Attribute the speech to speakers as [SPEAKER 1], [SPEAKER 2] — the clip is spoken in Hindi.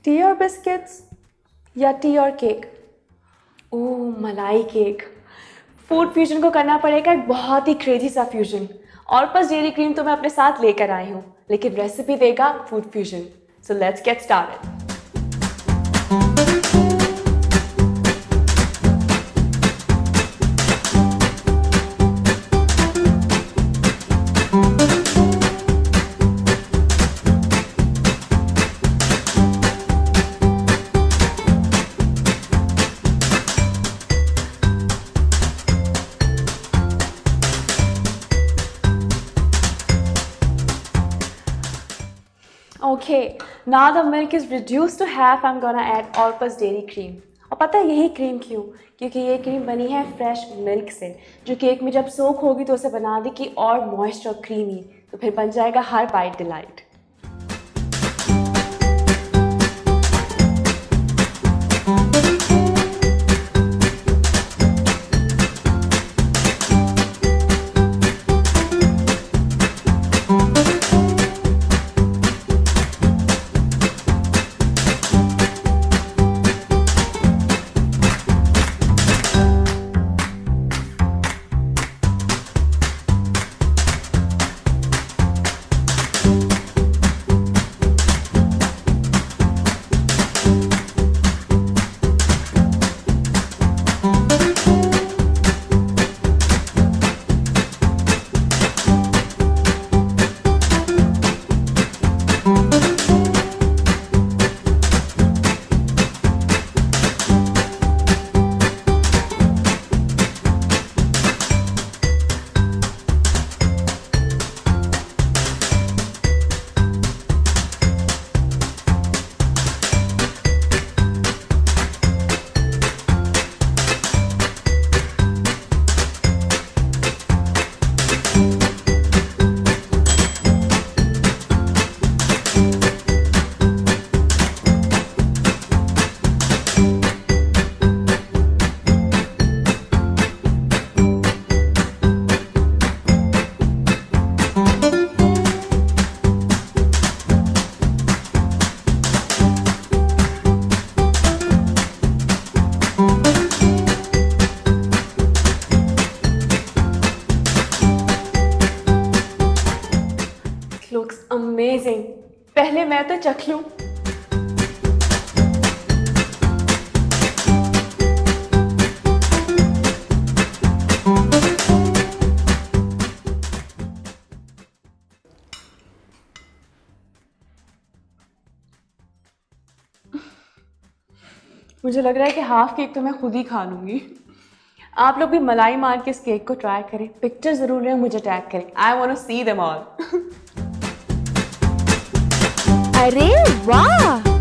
[SPEAKER 1] टी और बिस्किट्स या टी और केक? ओह, मलाई केक। फूड फ्यूजन को करना पड़ेगा एक बहुत ही क्रेजी सा फ्यूजन। ऑर्पस डेयरी क्रीम तो मैं अपने साथ लेकर आई हूँ, लेकिन रेसिपी देगा food fusion. So let's get started. Okay, now the milk is reduced to half. I'm gonna add all-purpose dairy cream. और पता है यही क्रीम क्यों? क्योंकि ये क्रीम बनी है फ्रेश मिल्क से, जो केक में जब सोक होगी तो उसे बना देगी और मॉइस्ट और क्रीमी, तो फिर बन जाएगा हर बाइट डिलाइट। Looks amazing. पहले मैं तो चख लूं। मुझे लग रहा है कि हाफ केक तो मैं खुद ही खा लूंगी। आप लोग भी मलाई मार के इस केक को ट्राई करें, पिक्चर जरूर लें, मुझे टैग करें। I want to see them all.
[SPEAKER 2] अरे वाह!